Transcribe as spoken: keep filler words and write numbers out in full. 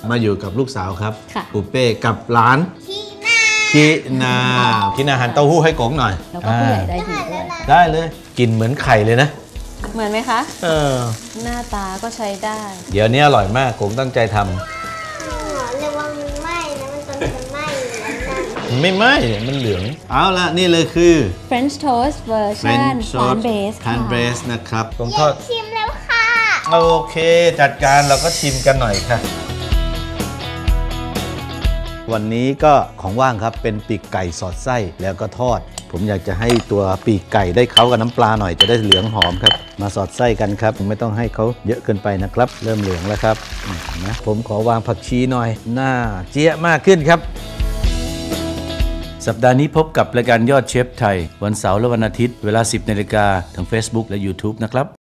มาอยู่กับลูกสาวครับค่ะปูเป้กับหลานคินาคินาหั่นเต้าหู้ให้กงหน่อยแล้วก็ผู้ใหญ่ได้ดีด้วยได้เลยกินเหมือนไข่เลยนะเหมือนไหมคะเออหน้าตาก็ใช้ได้เดี๋ยวนี้อร่อยมากกงตั้งใจทำระวังมันไหม้นะมันตอนมันไหม้อยู่นั่นมันไม่ไหม้มันเหลืองเอาละนี่เลยคือ French toast เวอร์ชัน French พาน toast เบส pan ค่ะ braised นะครับกงทเย็อดนชิมแล้วค่ะโอเคจัดการเราก็ชิมกันหน่อยค่ะ วันนี้ก็ของว่างครับเป็นปีกไก่สอดไส้แล้วก็ทอด ผมอยากจะให้ตัวปีกไก่ได้เข้ากับน้ำปลาหน่อยจะได้เหลืองหอมครับมาสอดไส้กันครับไม่ต้องให้เขาเยอะเกินไปนะครับ เริ่มเหลืองแล้วครับนะผมขอวางผักชีหน่อยหน้าเจี๊ยะมากขึ้นครับ สัปดาห์นี้พบกับรายการยอดเชฟไทยวันเสาร์และวันอาทิตย์เวลา สิบนาฬิกาทาง Facebook และ YouTube นะครับ